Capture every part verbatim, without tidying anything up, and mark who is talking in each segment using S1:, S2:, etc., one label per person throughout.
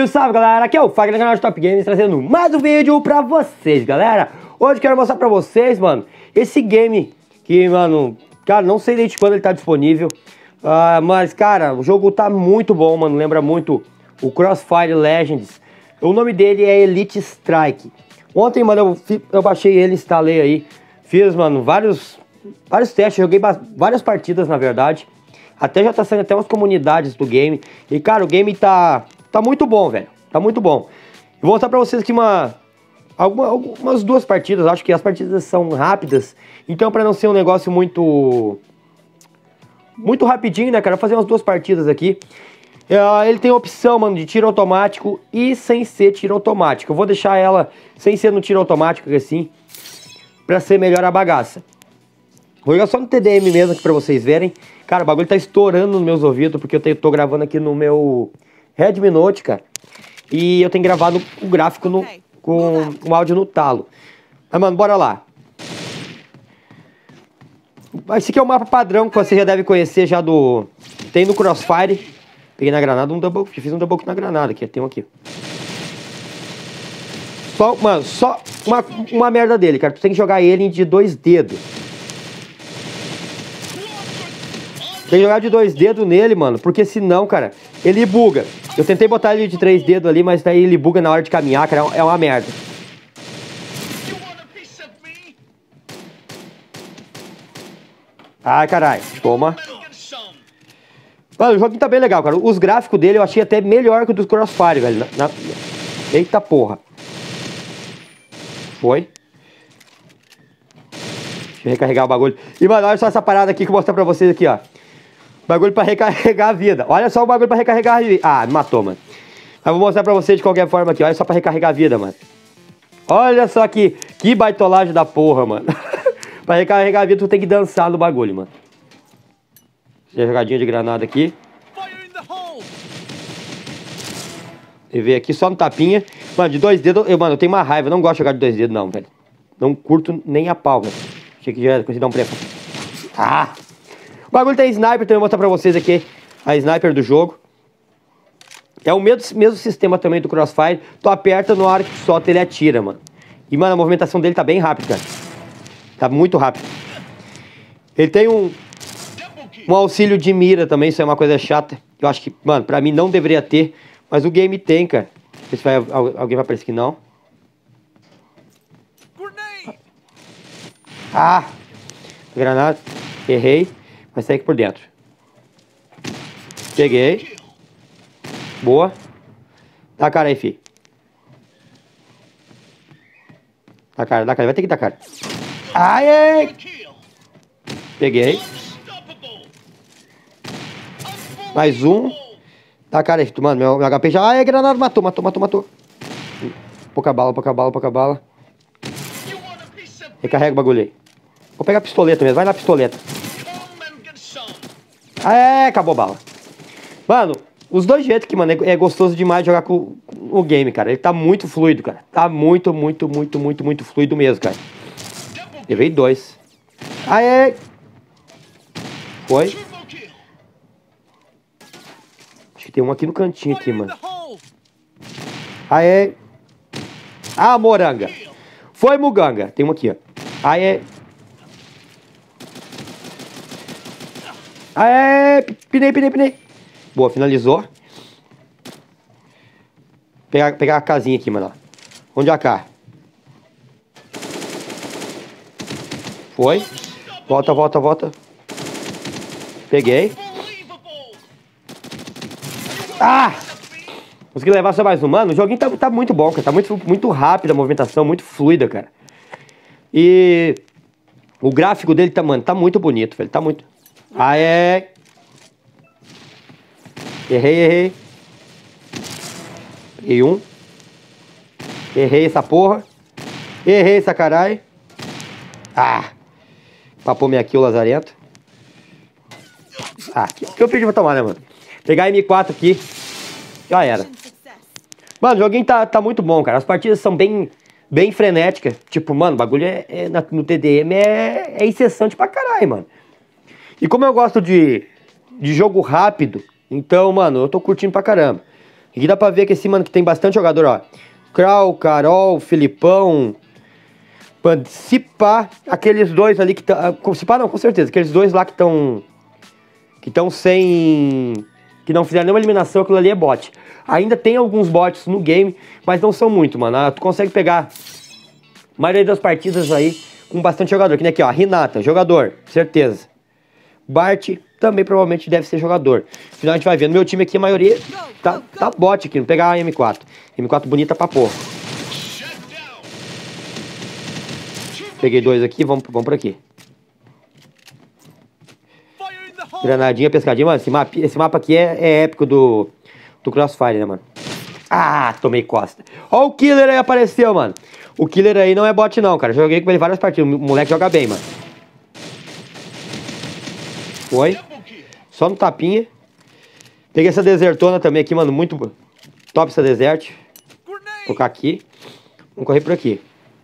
S1: salve galera, aqui é o Fagner do canal de Top Games, trazendo mais um vídeo pra vocês, galera. Hoje eu quero mostrar pra vocês, mano, esse game que, mano, cara, não sei desde quando ele tá disponível, uh, mas, cara, o jogo tá muito bom, mano, lembra muito o Crossfire Legends. O nome dele é Elite Strike. Ontem, mano, eu, eu baixei ele, instalei aí, fiz, mano, vários, vários testes, joguei várias partidas, na verdade. Até já tá saindo até umas comunidades do game. E, cara, o game tá, tá muito bom, velho. Tá muito bom. Eu vou mostrar pra vocês aqui uma, alguma, algumas duas partidas. Acho que as partidas são rápidas. Então, pra não ser um negócio muito... Muito rapidinho, né, cara? Eu vou fazer umas duas partidas aqui. Uh, ele tem a opção, mano, de tiro automático e sem ser tiro automático. Eu vou deixar ela sem ser no tiro automático, assim, pra ser melhor a bagaça. Vou jogar só no T D M mesmo aqui pra vocês verem. Cara, o bagulho tá estourando nos meus ouvidos, porque eu tenho, tô gravando aqui no meu Redmi Note, cara. E eu tenho gravado o gráfico no, com o áudio no talo. Mas, mano, bora lá. Esse aqui é o mapa padrão que você já deve conhecer já do... Tem no Crossfire. Peguei na granada um double... Fiz um double na granada aqui, tem um aqui. Só, mano, só uma, uma merda dele, cara. Tu tem que jogar ele de dois dedos. Tem que jogar de dois dedos nele, mano, porque senão, cara, ele buga. Eu tentei botar ele de três dedos ali, mas daí ele buga na hora de caminhar, cara, é uma merda. Ai, caralho, toma. Mano, o jogo tá bem legal, cara. Os gráficos dele eu achei até melhor que o dos Crossfire, velho. Na, na... Eita porra. Foi. Deixa eu recarregar o bagulho. E, mano, olha só essa parada aqui que eu vou mostrar pra vocês aqui, ó. Bagulho pra recarregar a vida. Olha só o bagulho pra recarregar a vida. Ah, me matou, mano. Mas vou mostrar pra vocês de qualquer forma aqui. Olha só pra recarregar a vida, mano. Olha só que, que baitolagem da porra, mano. Pra recarregar a vida, tu tem que dançar no bagulho, mano. Jogadinha de granada aqui. E ver aqui só no tapinha. Mano, de dois dedos, eu, mano, eu tenho uma raiva. Eu não gosto de jogar de dois dedos, não, velho. Não curto nem a pau, velho. Achei que já consegui dar um pré. Ah! O bagulho tem sniper, então eu vou mostrar pra vocês aqui a sniper do jogo. É o mesmo, mesmo sistema também do Crossfire. Tu aperta no ar que tu solta, ele atira, mano. E, mano, a movimentação dele tá bem rápida, cara. Tá muito rápido. Ele tem um, um auxílio de mira também, isso é uma coisa chata. Eu acho que, mano, pra mim não deveria ter. Mas o game tem, cara. Não sei se vai, alguém vai aparecer que não. Ah! Granada. Errei. Vai sair aqui por dentro. Peguei. Boa. Dá a cara aí, fi. Dá a cara, dá a cara. Vai ter que dar a cara. Ai! Peguei. Mais um. Dá a cara aí, mano. Meu, meu H P já... Ai, granada. Matou, matou, matou, matou. Pouca bala, pouca bala, pouca bala. Recarrega o bagulho aí. Vou pegar a pistoleta mesmo. Vai na pistoleta. É, acabou a bala. Mano, os dois jeitos que, mano, é, é gostoso demais jogar com, com o game, cara. Ele tá muito fluido, cara. Tá muito, muito, muito, muito, muito fluido mesmo, cara. Levei dois. Aê! Foi. Acho que tem um aqui no cantinho aqui, mano. Aê! Ah, moranga. Foi, muganga. Tem um aqui, ó. Aê! Aê! Pinei, pinei, pinei. Boa, finalizou. Pegar, pegar a casinha aqui, mano. Onde é a cá? Foi. Volta, volta, volta. Peguei. Ah! Consegui levar só mais um. Mano, o joguinho tá, tá muito bom, cara. Tá muito, muito rápido a movimentação, muito fluida, cara. E... o gráfico dele tá, mano, tá muito bonito, velho. Tá muito... Aê! Errei, errei. Errei um. Errei essa porra. Errei essa caralho. Ah! Papou minha kill, lazarento. Ah, o que eu pedi pra tomar, né, mano? Pegar a M quatro aqui. Já era. Mano, o joguinho tá, tá muito bom, cara. As partidas são bem, bem frenéticas. Tipo, mano, o bagulho é, é, no T D M é, é incessante pra caralho, mano. E como eu gosto de, de jogo rápido, então, mano, eu tô curtindo pra caramba. Aqui dá pra ver que esse, mano, que tem bastante jogador, ó. Krau, Carol, Filipão... Se pá, aqueles dois ali que estão... Se pá não, com certeza. Aqueles dois lá que estão... Que estão sem... Que não fizeram nenhuma eliminação, aquilo ali é bot. Ainda tem alguns bots no game, mas não são muito, mano. Ah, tu consegue pegar a maioria das partidas aí com bastante jogador. Que nem aqui, ó. Renata, jogador, certeza. Bart também provavelmente deve ser jogador. Afinal, a gente vai ver. No meu time aqui, a maioria tá, tá bot aqui. Não pegar a M quatro. M quatro bonita pra porra. Peguei dois aqui, vamos, vamos por aqui. Granadinha, pescadinha, mano. Esse mapa, esse mapa aqui é, é épico do, do Crossfire, né, mano? Ah, tomei costa. Ó, o Killer aí apareceu, mano. O Killer aí não é bot, não, cara. Joguei com ele várias partidas. O moleque joga bem, mano. Foi. Só no tapinha. Peguei essa desertona também aqui, mano. Muito top essa desert. Vou colocar aqui. Vamos correr por aqui.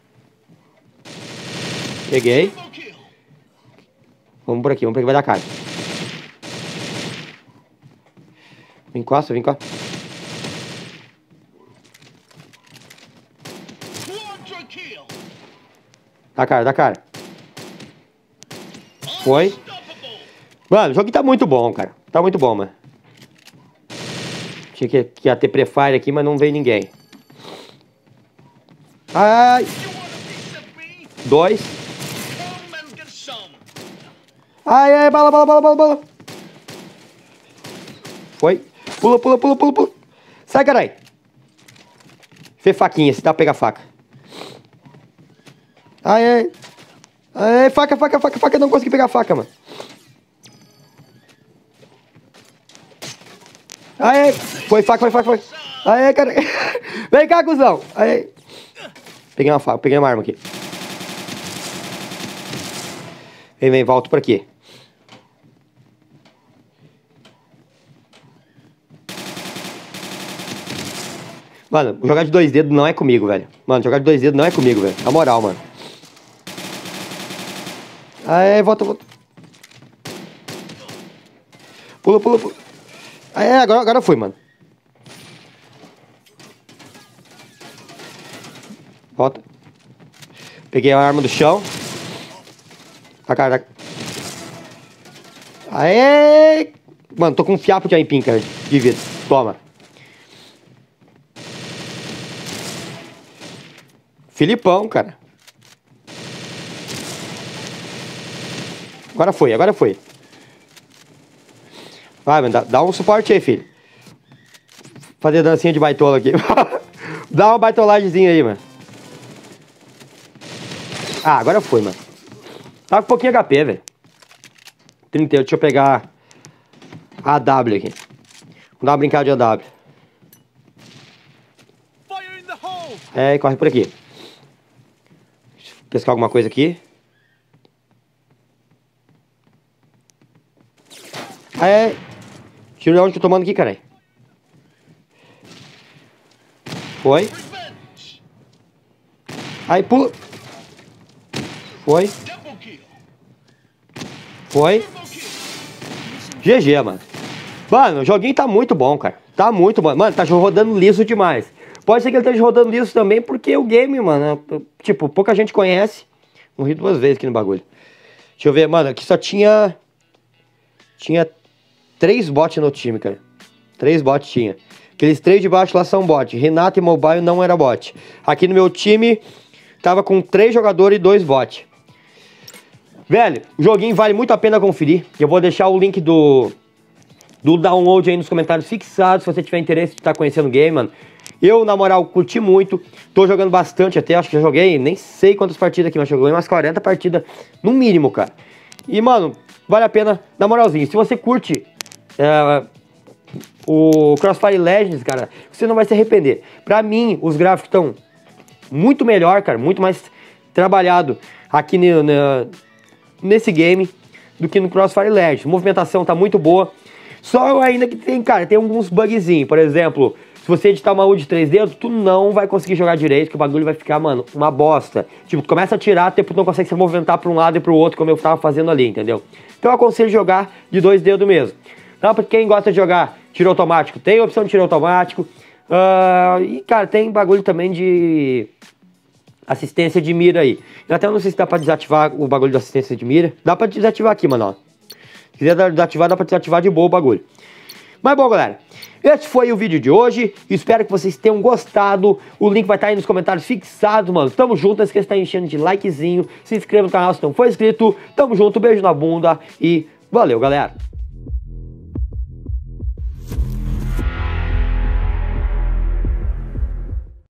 S1: Peguei. Vamos por aqui, vamos por aqui, vai dar cara. Vem encosta, vem encosta. Dá cara, dá cara. Foi. Mano, o jogo tá muito bom, cara. Tá muito bom, mano. Tinha que, que ia ter prefire aqui, mas não veio ninguém. Ai. Dois. Ai, ai, bala, bala, bala, bala, bala. Foi. Pula, pula, pula, pula, pula. Sai, carai. Fê faquinha, se dá pra pegar faca. Ai, ai. Ai, faca, faca, faca, faca. Não consegui pegar faca, mano. Ai, ai. Foi faca, foi faca, foi. Ai, ai, cara. Vem cá, cuzão. Ai. Peguei uma faca, peguei uma arma aqui. Vem, vem, volto por aqui. Mano, jogar de dois dedos não é comigo, velho. Mano, jogar de dois dedos não é comigo, velho. Na moral, mano. Aê, volta, volta. Pula, pula, pula. Aê, agora, agora foi, mano. Volta. Peguei a arma do chão. A cara da... Aê! Mano, tô com um fiapo de aipim, cara. De vida. Toma. Filipão, cara. Agora foi, agora foi. Vai, mano, dá, dá um suporte aí, filho. Fazer dancinha de baitola aqui. Dá uma baitolagemzinha aí, mano. Ah, agora foi, mano. Tá com um pouquinho H P, velho. trinta, deixa eu pegar a W aqui. Vamos dar uma brincada de A W. É, corre por aqui. Deixa eu pescar alguma coisa aqui. É. Tiro de onde que eu tô tomando aqui, caralho. Foi. Aí, pula. Foi. Foi. G G, mano. Mano, o joguinho tá muito bom, cara. Tá muito bom. Mano, tá rodando liso demais. Pode ser que ele esteja rodando liso também, porque o game, mano, tipo, pouca gente conhece. Morri duas vezes aqui no bagulho. Deixa eu ver, mano, aqui só tinha... Tinha três bots no time, cara. Três bots tinha. Aqueles três de baixo lá são bots. Renata e Mobile não era bot. Aqui no meu time, tava com três jogadores e dois bots. Velho, o joguinho vale muito a pena conferir. Eu vou deixar o link do, do download aí nos comentários fixados, se você tiver interesse de estar conhecendo o game, mano. Eu, na moral, curti muito. Tô jogando bastante até, acho que já joguei, nem sei quantas partidas aqui, mas joguei umas quarenta partidas no mínimo, cara. E, mano, vale a pena, na moralzinha. Se você curte é, o Crossfire Legends, cara, você não vai se arrepender. Pra mim, os gráficos estão muito melhor, cara, muito mais trabalhado aqui no, no, nesse game do que no Crossfire Legends. A movimentação tá muito boa. Só ainda que tem, cara, tem alguns bugzinhos. Por exemplo, se você editar uma U de três dedos, tu não vai conseguir jogar direito, que o bagulho vai ficar, mano, uma bosta. Tipo, tu começa a tirar, até tu não consegue se movimentar pra um lado e pro outro, como eu tava fazendo ali, entendeu? Então eu aconselho jogar de dois dedos mesmo. Não, pra quem gosta de jogar tiro automático, tem a opção de tiro automático. Uh, e, cara, tem bagulho também de assistência de mira aí. Eu até não sei se dá pra desativar o bagulho de assistência de mira. Dá pra desativar aqui, mano, ó. Se quiser desativar, dá pra desativar de boa o bagulho. Mas bom, galera, esse foi o vídeo de hoje. Espero que vocês tenham gostado. O link vai estar aí nos comentários fixado, mano. Tamo junto, não esqueça de estar enchendo de likezinho. Se inscreva no canal se não for inscrito. Tamo junto, beijo na bunda e valeu, galera.